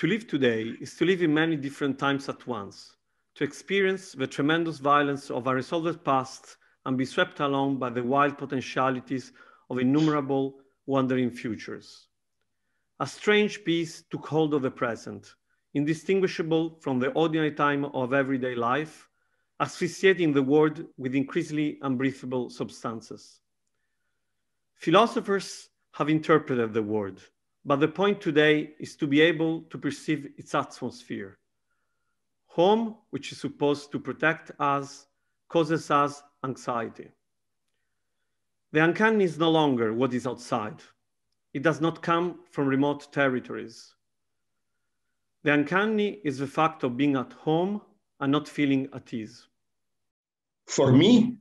To live today is to live in many different times at once, to experience the tremendous violence of our unresolved past and be swept along by the wild potentialities of innumerable wandering futures. A strange peace took hold of the present, indistinguishable from the ordinary time of everyday life, asphyxiating the world with increasingly unbreathable substances. Philosophers have interpreted the world, but the point today is to be able to perceive its atmosphere. Home, which is supposed to protect us, causes us anxiety. The uncanny is no longer what is outside. It does not come from remote territories. The uncanny is the fact of being at home and not feeling at ease. For me,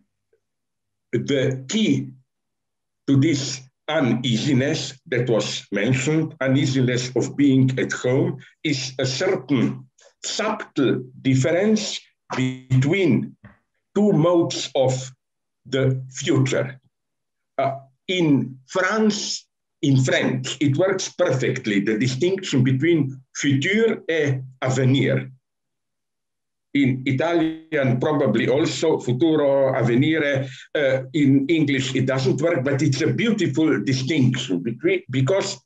the key to this uneasiness that was mentioned, uneasiness of being at home, is a certain subtle difference between two modes of the future. In France, in French, it works perfectly, the distinction between futur et avenir. In Italian, probably also futuro, avvenire. In English, it doesn't work, but it's a beautiful distinction because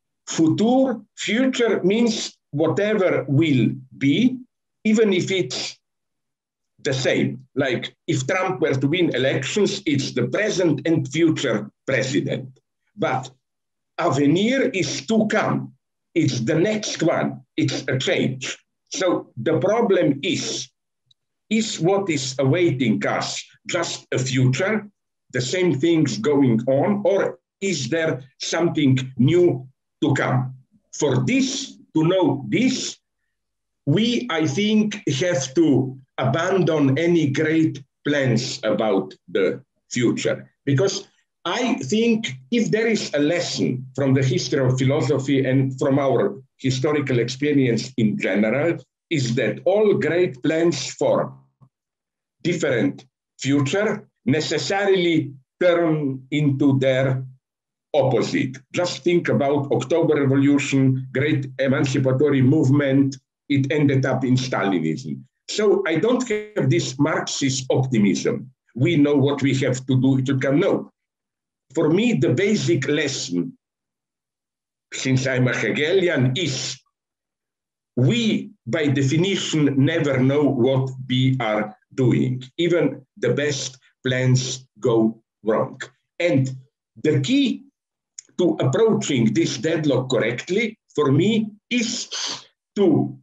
future means whatever will be, even if it's the same. Like if Trump were to win elections, it's the present and future president. But avenir is to come. It's the next one. It's a change. So the problem is what is awaiting us just a future, the same things going on, or is there something new to come? For this, to know this, we, I think, have to abandon any great plans about the future. Because I think if there is a lesson from the history of philosophy and from our historical experience in general, is that all great plans for different future necessarily turn into their opposite. Just think about October Revolution, great emancipatory movement, it ended up in Stalinism. So I don't have this Marxist optimism. We know what we have to do to come. No. For me, the basic lesson, since I'm a Hegelian, is we, by definition, never know what we are doing. Even the best plans go wrong. And the key to approaching this deadlock correctly, for me, is to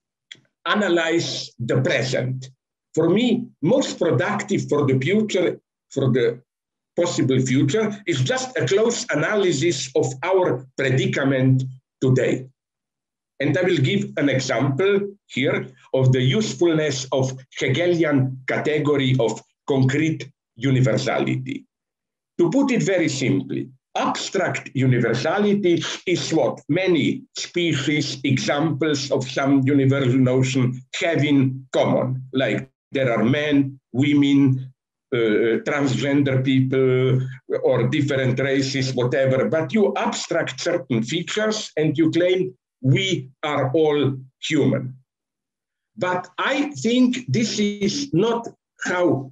analyze the present. For me, most productive for the future, for the possible future, is just a close analysis of our predicament today. And I will give an example here of the usefulness of Hegelian category of concrete universality. To put it very simply, abstract universality is what many species, examples of some universal notion have in common. Like there are men, women, transgender people, or different races, whatever, but you abstract certain features and you claim we are all human. But I think this is not how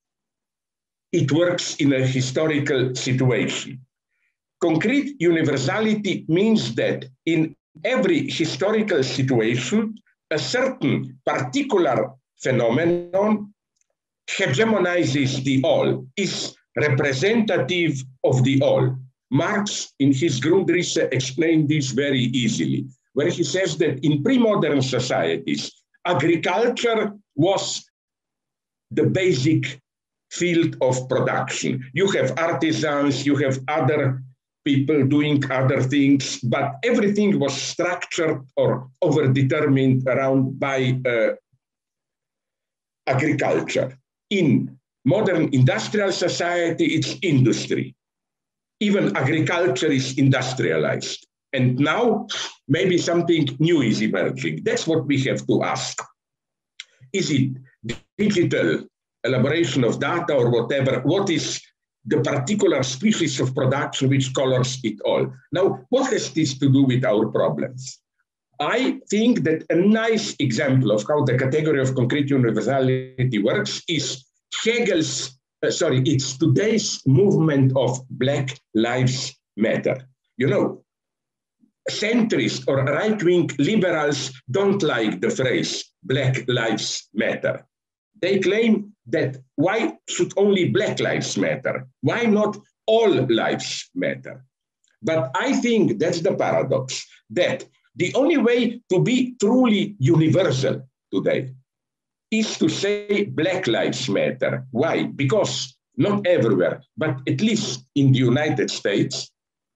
it works in a historical situation. Concrete universality means that in every historical situation, a certain particular phenomenon hegemonizes the all, is representative of the all. Marx, in his Grundrisse, explained this very easily, where he says that in pre-modern societies, agriculture was the basic field of production. You have artisans, you have other people doing other things, but everything was structured or overdetermined around by agriculture. In modern industrial society, it's industry. Even agriculture is industrialized. And now maybe something new is emerging. That's what we have to ask. Is it digital elaboration of data or whatever? What is the particular species of production which colors it all? Now, what has this to do with our problems? I think that a nice example of how the category of concrete universality works is it's today's movement of Black Lives Matter. You know, centrist or right-wing liberals don't like the phrase Black Lives Matter. They claim that why should only Black lives matter? Why not all lives matter? But I think that's the paradox, that the only way to be truly universal today is to say Black lives matter. Why? Because not everywhere, but at least in the United States,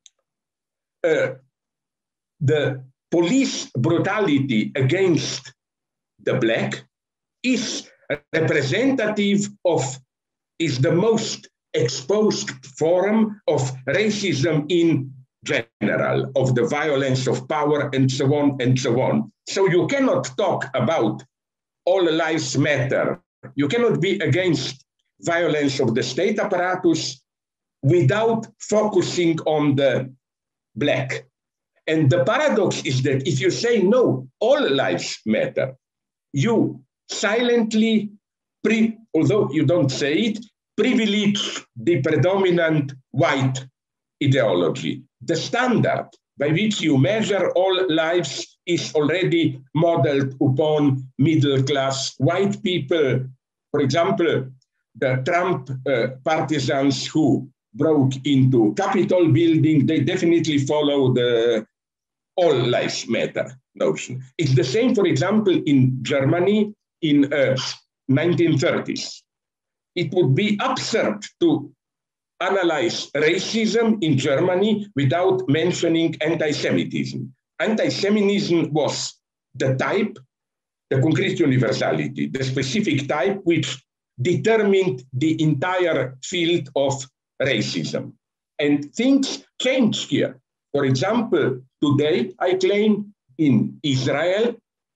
the police brutality against the Black is representative of, is the most exposed form of racism in general, of the violence of power and so on and so on. So you cannot talk about all lives matter. You cannot be against violence of the state apparatus without focusing on the Black. And the paradox is that if you say no, all lives matter, you silently, although you don't say it, privilege the predominant white ideology. The standard by which you measure all lives is already modeled upon middle-class white people. For example, the Trump partisans who broke into Capitol building, they definitely follow the all lives matter notion. It's the same, for example, in Germany in 1930s. It would be absurd to analyze racism in Germany without mentioning anti-Semitism. Anti-Semitism was the type, the concrete universality, the specific type which determined the entire field of racism. And things changed here. For example, today, I claim in Israel,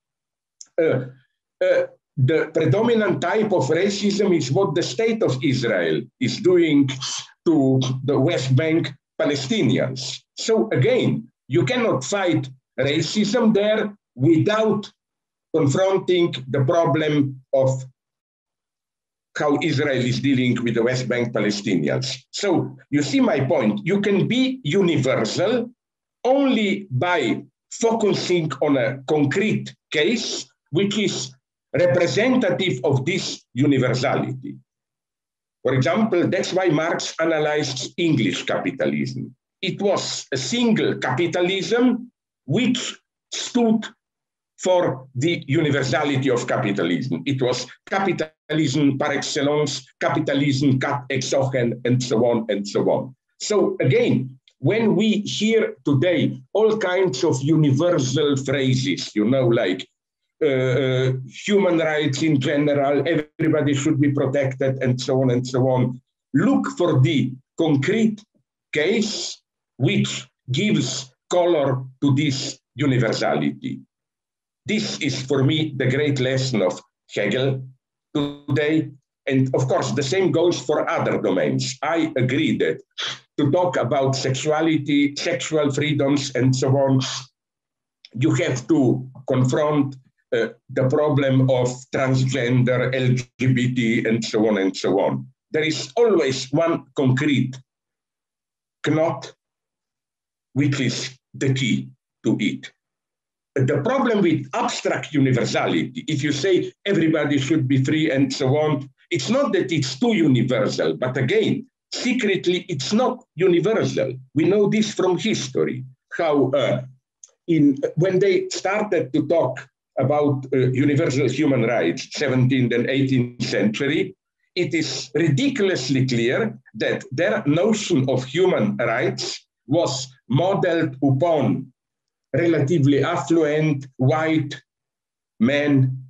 the predominant type of racism is what the state of Israel is doing to the West Bank Palestinians. So again, you cannot fight racism there without confronting the problem of how Israel is dealing with the West Bank Palestinians. So you see my point. You can be universal only by focusing on a concrete case, which is representative of this universality. For example, that's why Marx analyzed English capitalism. It was a single capitalism which stood for the universality of capitalism. It was capitalism par excellence, capitalism cut exogen, and so on and so on. So again, when we hear today all kinds of universal phrases, you know, like human rights in general, everybody should be protected, and so on and so on, look for the concrete case which gives color to this universality. This is, for me, the great lesson of Hegel today. And of course, the same goes for other domains. I agree that to talk about sexuality, sexual freedoms, and so on, you have to confront the problem of transgender, LGBT, and so on and so on. There is always one concrete knot, which is the key to it. The problem with abstract universality, if you say everybody should be free and so on, it's not that it's too universal, but again, secretly, it's not universal. We know this from history, how when they started to talk about universal human rights, 17th and 18th century, it is ridiculously clear that their notion of human rights was modeled upon relatively affluent white men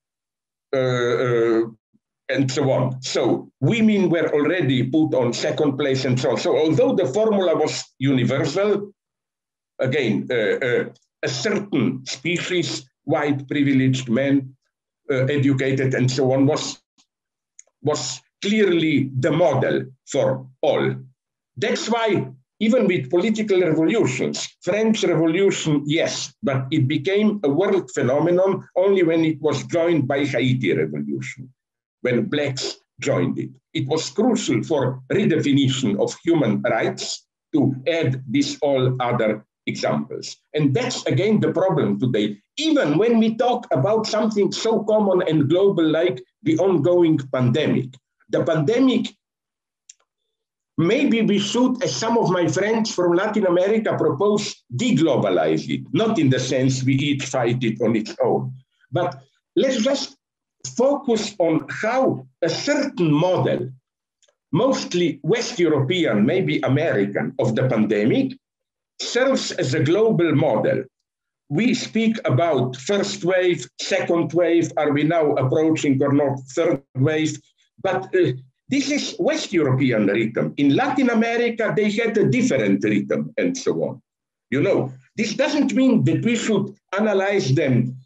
and so on. So women were already put on second place and so on. So although the formula was universal, again, a certain species, white privileged men, educated and so on, was clearly the model for all. That's why even with political revolutions. French Revolution, yes, but it became a world phenomenon only when it was joined by Haiti Revolution, when blacks joined it. It was crucial for redefinition of human rights to add these all other examples. And that's again the problem today. Even when we talk about something so common and global like the ongoing pandemic, the pandemic, maybe we should, as some of my friends from Latin America propose, deglobalize it, not in the sense we each fight it on its own, but let's just focus on how a certain model, mostly West European, maybe American, of the pandemic, serves as a global model. We speak about first wave, second wave, are we now approaching or not third wave? But this is West European rhythm. In Latin America, they had a different rhythm and so on. You know, this doesn't mean that we should analyze them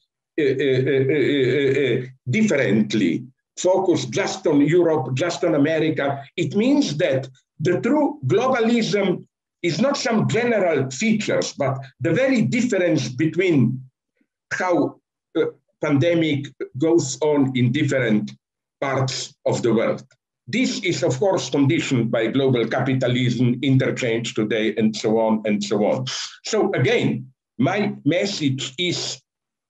differently, focus just on Europe, just on America. It means that the true globalism is not some general features, but the very difference between how pandemic goes on in different parts of the world. This is, of course, conditioned by global capitalism, interchange today, and so on and so on. So again, my message is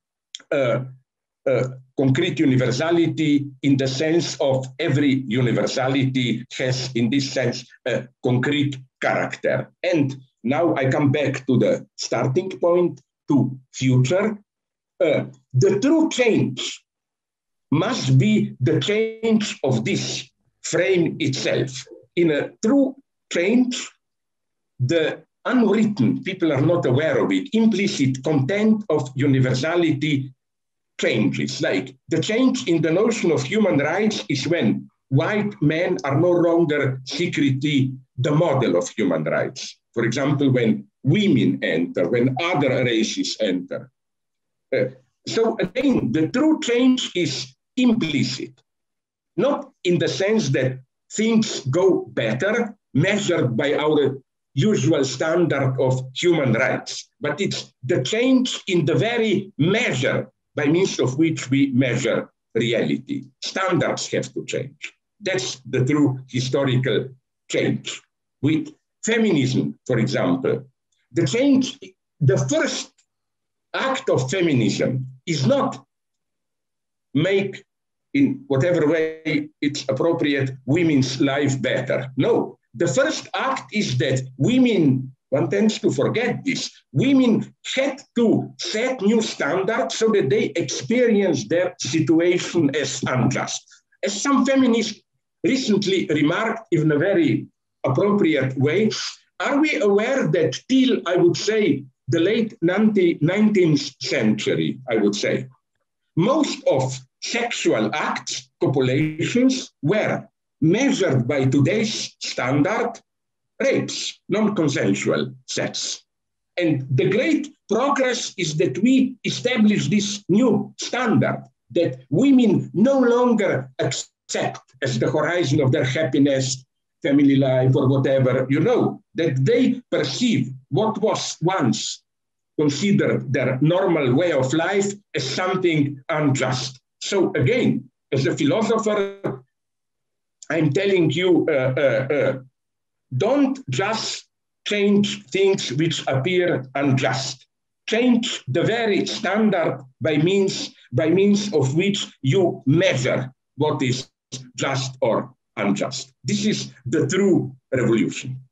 concrete universality in the sense of every universality has, in this sense, a concrete character. And now I come back to the starting point, to future. The true change must be the change of this frame itself. In a true change, the unwritten, people are not aware of it, implicit content of universality changes. Like the change in the notion of human rights is when white men are no longer secretly the model of human rights. For example, when women enter, when other races enter. So again, the true change is implicit, not in the sense that things go better, measured by our usual standard of human rights, but it's the change in the very measure by means of which we measure reality. Standards have to change. That's the true historical change. With feminism, for example, the change, the first act of feminism is not make, in whatever way it's appropriate, women's life better. No, the first act is that women, one tends to forget this, women had to set new standards so that they experience their situation as unjust. As some feminists recently remarked in a very appropriate way, are we aware that till, I would say, the late 19th century, I would say, most of sexual acts, copulations, were measured by today's standard rapes, non-consensual sex. And the great progress is that we establish this new standard that women no longer accept as the horizon of their happiness, family life, or whatever, you know, that they perceive what was once considered their normal way of life as something unjust. So again, as a philosopher, I'm telling you, don't just change things which appear unjust. Change the very standard by means of which you measure what is just or unjust. This is the true revolution.